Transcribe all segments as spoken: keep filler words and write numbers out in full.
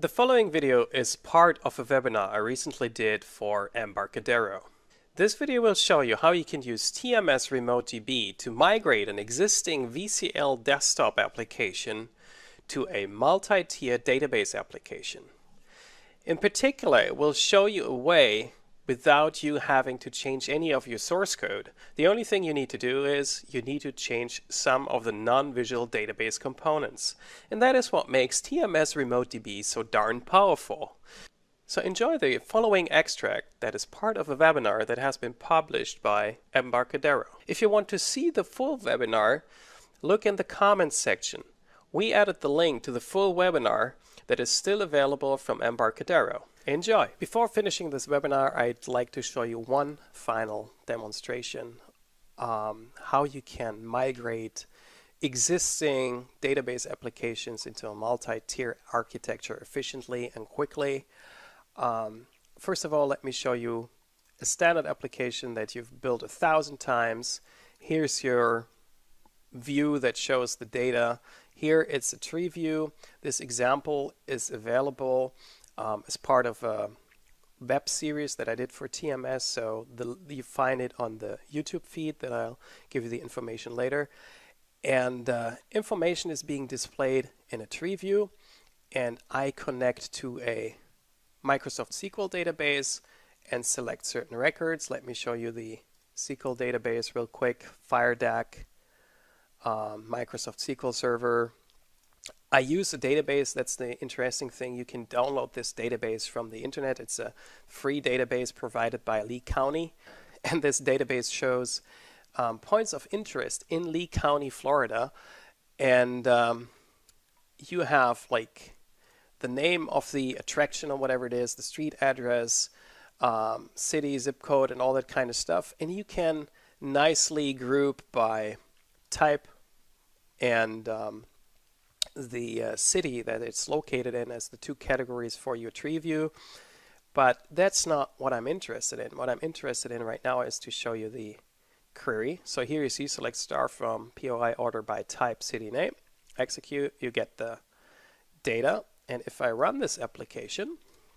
The following video is part of a webinar I recently did for Embarcadero. This video will show you how you can use T M S RemoteDB to migrate an existing V C L desktop application to a multi-tier database application. In particular, it will show you a way without you having to change any of your source code. The only thing you need to do is you need to change some of the non-visual database components. And that is what makes T M S RemoteDB so darn powerful. So enjoy the following extract that is part of a webinar that has been published by Embarcadero. If you want to see the full webinar, look in the comments section. We added the link to the full webinar that is still available from Embarcadero. Enjoy! Before finishing this webinar, I'd like to show you one final demonstration um, how you can migrate existing database applications into a multi-tier architecture efficiently and quickly. Um, first of all, let me show you a standard application that you've built a thousand times. Here's your view that shows the data. Here it's a tree view. This example is available um, as part of a web series that I did for T M S, so the, you find it on the YouTube feed that I'll give you the information later. And uh, information is being displayed in a tree view, and I connect to a Microsoft S Q L database and select certain records. Let me show you the S Q L database real quick. FireDAC, um, Microsoft S Q L Server. I use a database. That's the interesting thing. You can download this database from the internet. It's a free database provided by Lee County, and this database shows um, points of interest in Lee County, Florida, and um, you have like the name of the attraction or whatever it is, the street address, um, city, zip code, and all that kind of stuff. And you can nicely group by type and um, the uh, city that it's located in as the two categories for your tree view. But that's not what I'm interested in. What I'm interested in right now is to show you the query. So here you see select star from P O I order by type city name. Execute, you get the data. And if I run this application,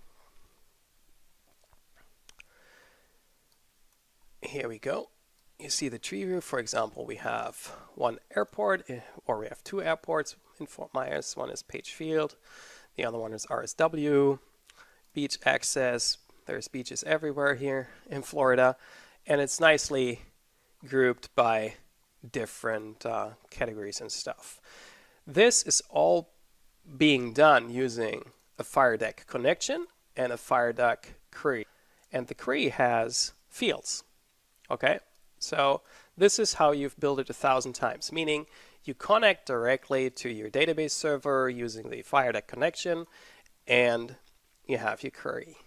here we go. You see the tree view. For example, we have one airport, or we have two airports in Fort Myers. One is Page Field, the other one is R S W, beach access. There's beaches everywhere here in Florida, and it's nicely grouped by different uh, categories and stuff. This is all being done using a FireDAC connection and a FireDAC query, and the query has fields. Okay, so this is how you've built it a thousand times, meaning you connect directly to your database server using the FireDAC connection, and you have your query.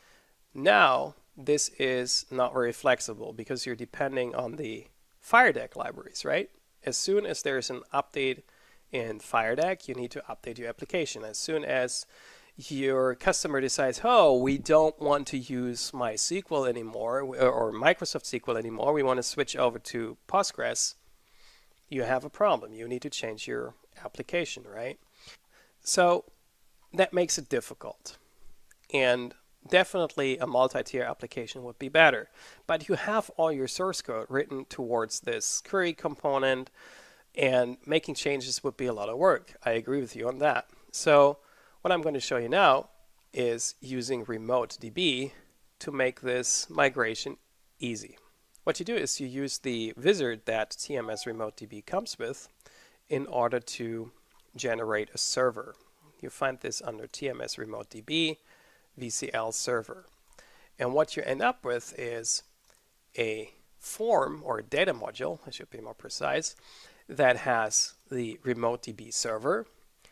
Now this is not very flexible because you're depending on the FireDAC libraries, right? As soon as there's an update in FireDAC, you need to update your application. As soon as your customer decides, oh, we don't want to use MySQL anymore, or Microsoft S Q L anymore, we want to switch over to Postgres, you have a problem. You need to change your application, right? So that makes it difficult. And definitely a multi-tier application would be better. But you have all your source code written towards this query component, and making changes would be a lot of work. I agree with you on that. So what I'm going to show you now is using RemoteDB to make this migration easy. What you do is you use the wizard that T M S RemoteDB comes with in order to generate a server. You find this under T M S RemoteDB V C L server. And what you end up with is a form, or a data module, I should be more precise, that has the RemoteDB server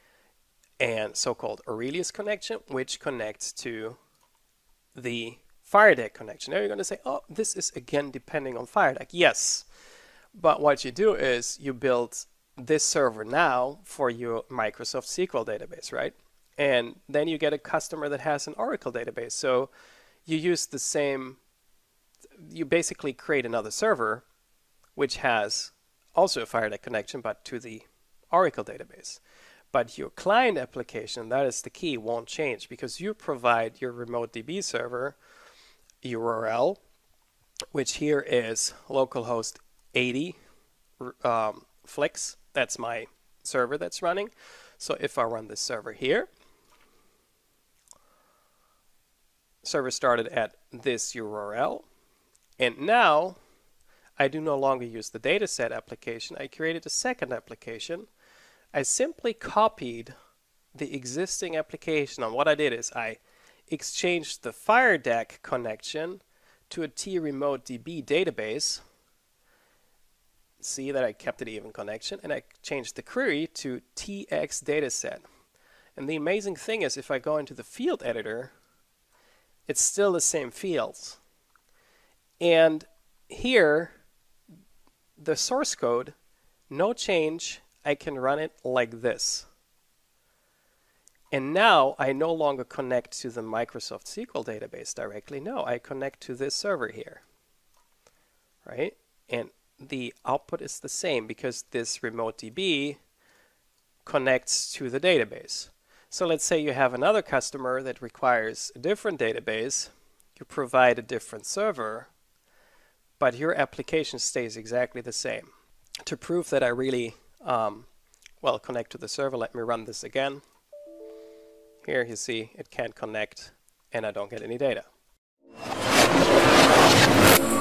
and so-called Aurelius connection, which connects to the FireDAC connection. Now you're going to say, oh, this is again depending on FireDAC. Yes, but what you do is you build this server now for your Microsoft S Q L database, right? And then you get a customer that has an Oracle database. So you use the same, you basically create another server which has also a FireDAC connection, but to the Oracle database. But your client application, that is the key, won't change because you provide your remote D B server U R L, which here is localhost eighty um, Flix. That's my server that's running. So if I run this server here, server started at this U R L, and now I do no longer use the dataset application. I created a second application. I simply copied the existing application, and what I did is I exchanged the Fire Deck connection to a T Remote D B database. See that I kept it even connection, and I changed the query to T X dataset. And the amazing thing is, if I go into the field editor, it's still the same fields. And here, the source code, no change, I can run it like this. And now I no longer connect to the Microsoft S Q L database directly. No, I connect to this server here, right? And the output is the same because this remote D B connects to the database. So let's say you have another customer that requires a different database. You provide a different server, but your application stays exactly the same. To prove that I really, um, well, connect to the server, let me run this again. Here you see it can't connect and I don't get any data.